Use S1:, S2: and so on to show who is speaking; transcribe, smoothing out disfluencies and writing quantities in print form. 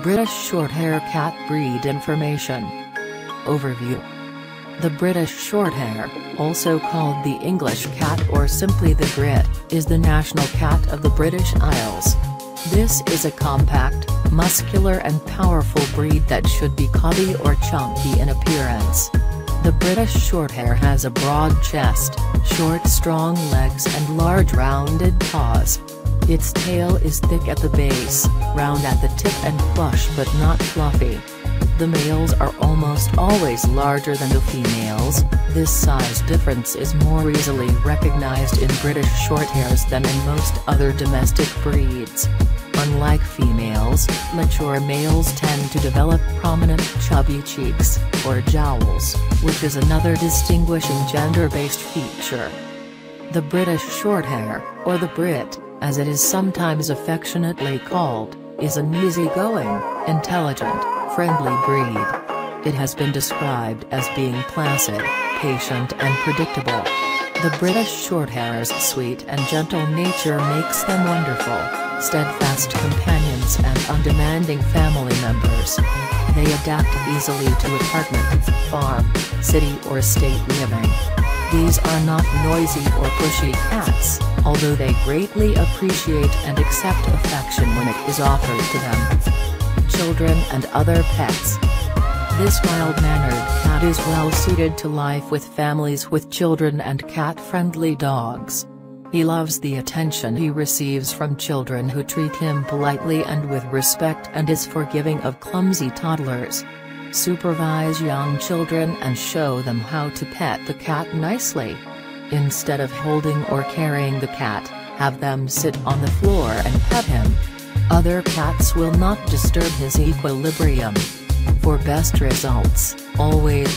S1: British Shorthair cat breed information. Overview. The British Shorthair, also called the English cat or simply the Brit, is the national cat of the British Isles. This is a compact, muscular and powerful breed that should be cobby or chunky in appearance. The British Shorthair has a broad chest, short strong legs and large rounded paws. Its tail is thick at the base, round at the tip and plush but not fluffy. The males are almost always larger than the females. This size difference is more easily recognized in British Shorthairs than in most other domestic breeds. Unlike females, mature males tend to develop prominent chubby cheeks, or jowls, which is another distinguishing gender-based feature. The British Shorthair, or the Brit, as it is sometimes affectionately called, is an easygoing, intelligent, friendly breed. It has been described as being placid, patient and predictable. The British Shorthair's sweet and gentle nature makes them wonderful, steadfast companions and undemanding family members. They adapt easily to apartment, farm, city or estate living. These are not noisy or pushy cats, although they greatly appreciate and accept affection when it is offered to them. Children and other pets. This mild-mannered cat is well suited to life with families with children and cat-friendly dogs. He loves the attention he receives from children who treat him politely and with respect and is forgiving of clumsy toddlers. Supervise young children and show them how to pet the cat nicely. Instead of holding or carrying the cat, have them sit on the floor and pet him. Other cats will not disturb his equilibrium. For best results, always